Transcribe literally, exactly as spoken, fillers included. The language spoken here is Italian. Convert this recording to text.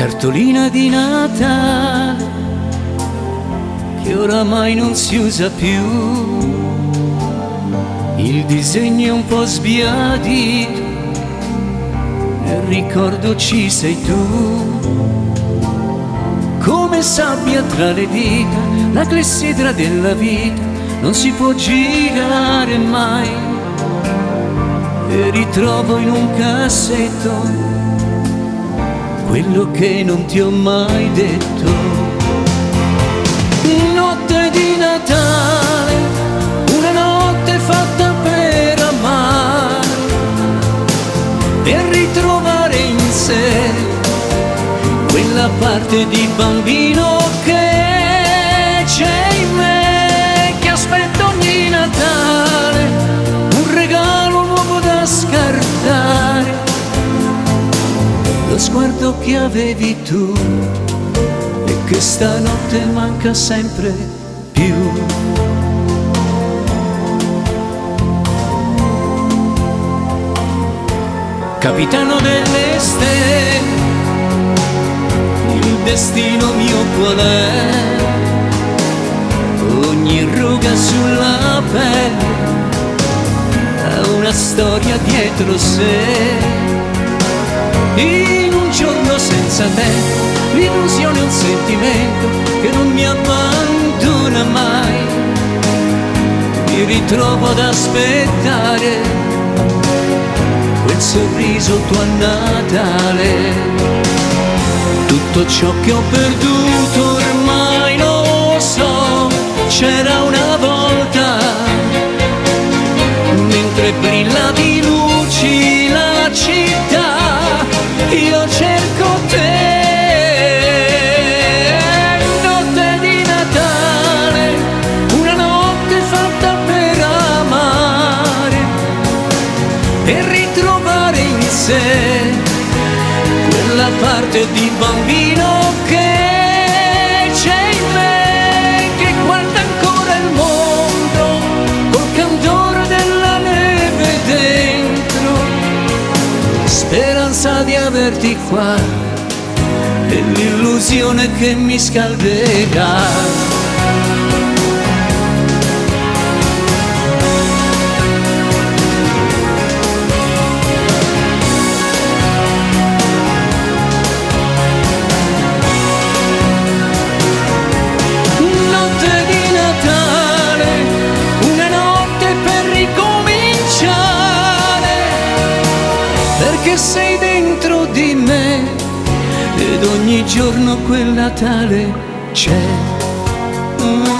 cartolina di Natale che oramai non si usa più, il disegno è un po' sbiadito, nel ricordo ci sei tu, come sabbia tra le dita, la clessidra della vita non si può girare mai, e ritrovo in un cassetto quello che non ti ho mai detto. Notte di Natale, una notte fatta per amare, per ritrovare in sé quella parte di bambino che c'è in me, che aspetta ogni Natale, un regalo nuovo da scartare, lo sguardo che avevi tu e che stanotte manca sempre più. Capitano delle stelle, il destino mio qual è? Ogni ruga sulla pelle ha una storia dietro sé. In un giorno senza te, l'illusione è un sentimento che non mi abbandona mai. Mi ritrovo ad aspettare quel sorriso tuo a Natale. Tutto ciò che ho perduto ormai lo so, c'era una volta, mentre brilla di luci la città, io cerco te. Notte di Natale, una notte fatta per amare, per ritrovare in sé quella parte di bambino che c'è in me, che guarda ancora il mondo col candore della neve dentro, speranza di averti qua e l'illusione che mi scalderà. Notte di Natale, una notte per ricominciare, perché sei dentro di me ed ogni giorno quel Natale c'è.